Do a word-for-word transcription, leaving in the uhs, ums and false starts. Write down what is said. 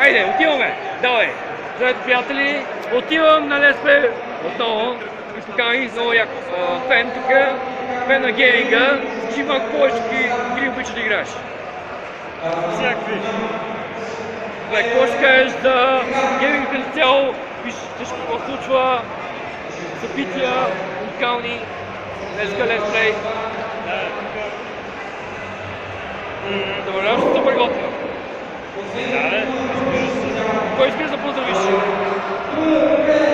Айде, отиваме! Давай! Здравейте, приятели! Отивам на Леспе отново. И поканих много як фен тук, фен на гейминга. Чи малко повече игри обича да играеш? Всякакви. Добре, какво ще кажеш за гейминг като цяло? Виж всичко какво случва, събития, уникални, днеска летсплей. Добре, ще супер готино. Да, бе, разбира се. Кой искаш да поздравиш?